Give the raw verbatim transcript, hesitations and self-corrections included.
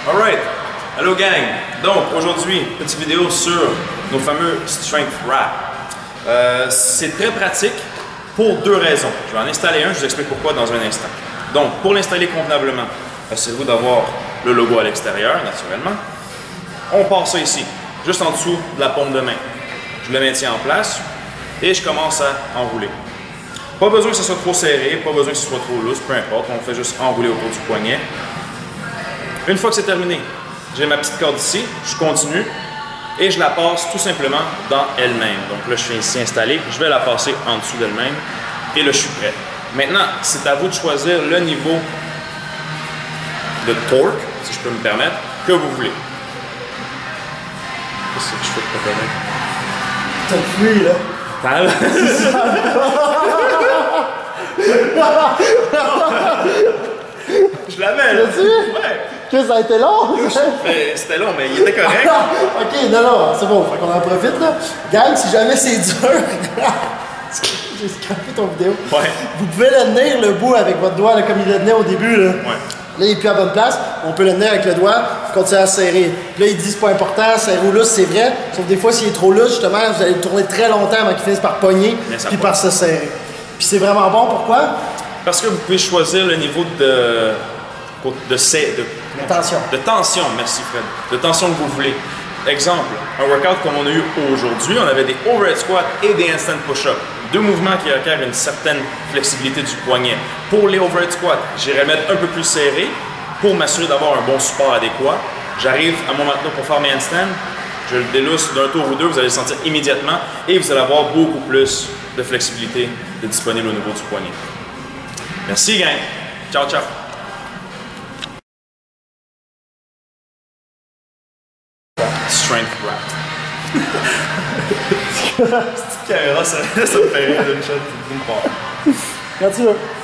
Alright, hello gang! Donc aujourd'hui, petite vidéo sur nos fameux Strength Wrap. Euh, c'est très pratique pour deux raisons. Je vais en installer un, je vous explique pourquoi dans un instant. Donc pour l'installer convenablement, assurez-vous d'avoir le logo à l'extérieur, naturellement. On part ça ici, juste en dessous de la paume de main. Je le maintiens en place et je commence à enrouler. Pas besoin que ce soit trop serré, pas besoin que ce soit trop loose, peu importe, on fait juste enrouler autour du poignet. Une fois que c'est terminé, j'ai ma petite corde ici, je continue et je la passe tout simplement dans elle-même. Donc là, je suis ici installé, je vais la passer en dessous d'elle-même et là, je suis prêt. Maintenant, c'est à vous de choisir le niveau de torque, si je peux me permettre, que vous voulez. Qu'est-ce que je fais de préféré? T'as fui, là. Je l'avais, là. Ouais. Que ça a été long? C'était long, mais il était correct. Ok, non, non, c'est bon, fait qu'on en profite, là. Gang, si jamais c'est dur, j'ai scrappé ton vidéo. Ouais. Vous pouvez le tenir le bout avec votre doigt, là, comme il le tenait au début, là. Ouais. Là, il est plus à bonne place. On peut le tenir avec le doigt, vous continuez à serrer. Puis là, il dit c'est pas important, serrer ou lousse, c'est vrai. Sauf des fois, s'il est trop lousse, justement, vous allez le tourner très longtemps avant qu'il finisse par pogner, puis par se serrer. Puis c'est vraiment bon, pourquoi? Parce que vous pouvez choisir le niveau de, de, de, de tension. De tension, merci Fred. De tension que vous voulez. Exemple, un workout comme on a eu aujourd'hui, on avait des overhead squats et des handstand push-ups. Deux mouvements qui requièrent une certaine flexibilité du poignet. Pour les overhead squats, j'irai mettre un peu plus serré pour m'assurer d'avoir un bon support adéquat. J'arrive à mon maintenant pour faire mes handstands, je le délousse d'un tour ou deux, vous allez le sentir immédiatement et vous allez avoir beaucoup plus de flexibilité de disponible au niveau du poignet. Merci gang. Ciao, ciao. Strength Wrap. Cette caméra, ça, ça me fait rire d'une chose d'une part. Quand tu veux.